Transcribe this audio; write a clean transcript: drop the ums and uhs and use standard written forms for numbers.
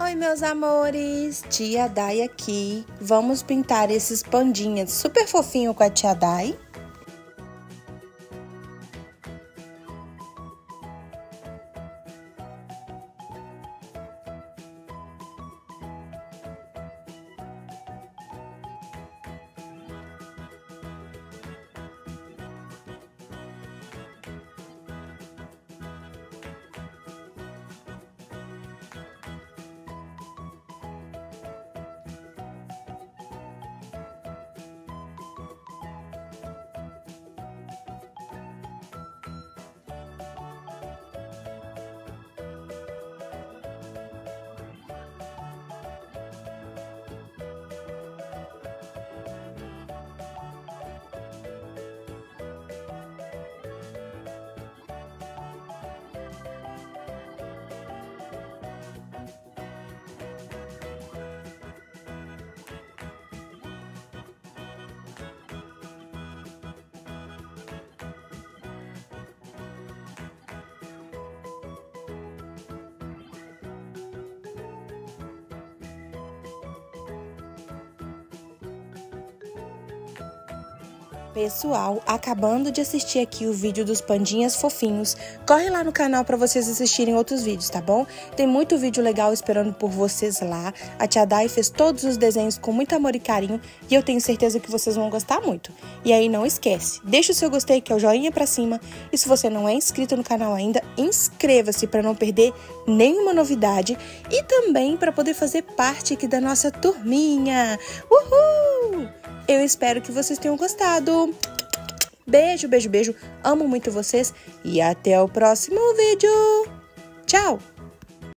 Oi, meus amores! Tia Dai aqui. Vamos pintar esses pandinhas super fofinho com a tia Dai. Pessoal, acabando de assistir aqui o vídeo dos pandinhas fofinhos, corre lá no canal para vocês assistirem outros vídeos, tá bom? Tem muito vídeo legal esperando por vocês lá. A tia Dai fez todos os desenhos com muito amor e carinho e eu tenho certeza que vocês vão gostar muito. E aí não esquece, deixa o seu gostei, que é o joinha pra cima. E se você não é inscrito no canal ainda, inscreva-se para não perder nenhuma novidade e também para poder fazer parte aqui da nossa turminha. Uhul! Eu espero que vocês tenham gostado. Beijo, beijo, beijo. Amo muito vocês e até o próximo vídeo. Tchau!